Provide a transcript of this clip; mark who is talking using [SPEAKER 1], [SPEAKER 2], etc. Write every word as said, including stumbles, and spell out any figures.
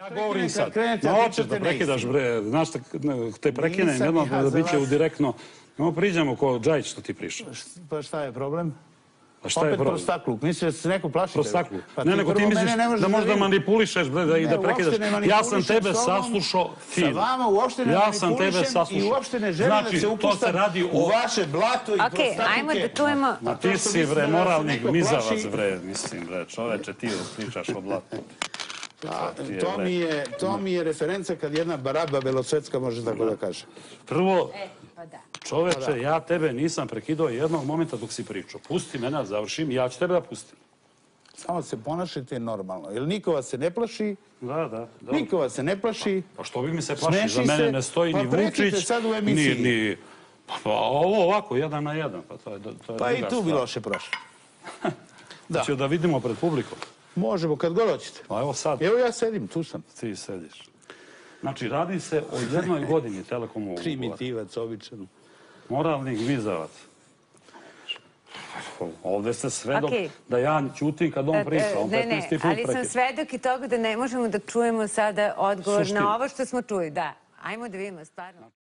[SPEAKER 1] govorim sad.
[SPEAKER 2] Krenete,
[SPEAKER 1] Ma
[SPEAKER 2] a
[SPEAKER 1] hoćeš da
[SPEAKER 2] pričate
[SPEAKER 1] prekidaš, bre. Znaš, te prekinem
[SPEAKER 2] Nisam
[SPEAKER 1] jedno
[SPEAKER 2] ja
[SPEAKER 1] da
[SPEAKER 2] za
[SPEAKER 1] biće u
[SPEAKER 2] vas.
[SPEAKER 1] direktno. Nemo priđemo ko Džajić što ti prišao.
[SPEAKER 2] Pa šta je problem?
[SPEAKER 1] A šta je
[SPEAKER 2] Opet
[SPEAKER 1] problem?
[SPEAKER 2] prostakluk. Misliš da se neko plaši?
[SPEAKER 1] Prostakluk.
[SPEAKER 2] Pa
[SPEAKER 1] Ne, nego ti
[SPEAKER 2] prvo
[SPEAKER 1] misliš
[SPEAKER 2] mene ne možeš
[SPEAKER 1] da možeš da
[SPEAKER 2] vidiš.
[SPEAKER 1] manipulišeš, bre, da i da
[SPEAKER 2] Ne,
[SPEAKER 1] prekidaš.
[SPEAKER 2] uopšte ne
[SPEAKER 1] Ja sam
[SPEAKER 2] manipulišem
[SPEAKER 1] tebe
[SPEAKER 2] s tobom,
[SPEAKER 1] saslušao fino.
[SPEAKER 2] Sa vama uopšte ne
[SPEAKER 1] Ja sam tebe
[SPEAKER 2] manipulišem
[SPEAKER 1] saslušao.
[SPEAKER 2] i uopšte ne želim
[SPEAKER 1] Znači,
[SPEAKER 2] da se
[SPEAKER 1] to
[SPEAKER 2] upuštam
[SPEAKER 1] se radi
[SPEAKER 2] u
[SPEAKER 1] o-
[SPEAKER 2] vaše blato i
[SPEAKER 3] Ok,
[SPEAKER 2] prostaklike.
[SPEAKER 3] ajmo da čujemo...
[SPEAKER 1] Ma ti si, bre, moralni mizavac, bre, mislim, bre, čoveče, ti pričaš o blatu.
[SPEAKER 2] A, To mi je, to mi je referenca kad jedna baraba belosvetska može tako da kaže.
[SPEAKER 1] Prvo,
[SPEAKER 3] E, pa da.
[SPEAKER 1] čoveče, ja tebe nisam prekidao jednog momenta dok si pričao. Pusti mene, ja završim i ja ću tebe da pustim.
[SPEAKER 2] Samo se ponašajte normalno. Jer niko vas se ne plaši,
[SPEAKER 1] Da, da. dobro.
[SPEAKER 2] niko vas se ne plaši.
[SPEAKER 1] Pa što bi mi se plaši?
[SPEAKER 2] Smeši
[SPEAKER 1] Za mene
[SPEAKER 2] se.
[SPEAKER 1] ne stoji
[SPEAKER 2] Pa
[SPEAKER 1] ni
[SPEAKER 2] prekite
[SPEAKER 1] Vučić,
[SPEAKER 2] sad u emisiji.
[SPEAKER 1] ni... ni pa, pa ovo ovako, jedan na jedan. Pa, to je, to je
[SPEAKER 2] Pa i
[SPEAKER 1] druga
[SPEAKER 2] tu bi
[SPEAKER 1] stvar.
[SPEAKER 2] loše prošlo. Da.
[SPEAKER 1] Hoću da vidimo pred publikom.
[SPEAKER 2] Možemo kad god hoćete.
[SPEAKER 1] Pa evo sad,
[SPEAKER 2] Evo ja sedim, tu sam.
[SPEAKER 1] ti sediš. Znači, radi se o jednoj godini Telekomu ugovora.
[SPEAKER 2] Primitivac, običan.
[SPEAKER 1] Moralni gmizavac. Ovde ste svedok
[SPEAKER 3] Okej.
[SPEAKER 1] da ja ćutim kad on priča. On
[SPEAKER 3] Ne, ne,
[SPEAKER 1] petnaesti put
[SPEAKER 3] ali sam
[SPEAKER 1] prekida.
[SPEAKER 3] svedok i toga da ne možemo da čujemo sada odgovor
[SPEAKER 1] Suštinu.
[SPEAKER 3] na ovo što smo čuli. Da, ajmo da vidimo stvarno.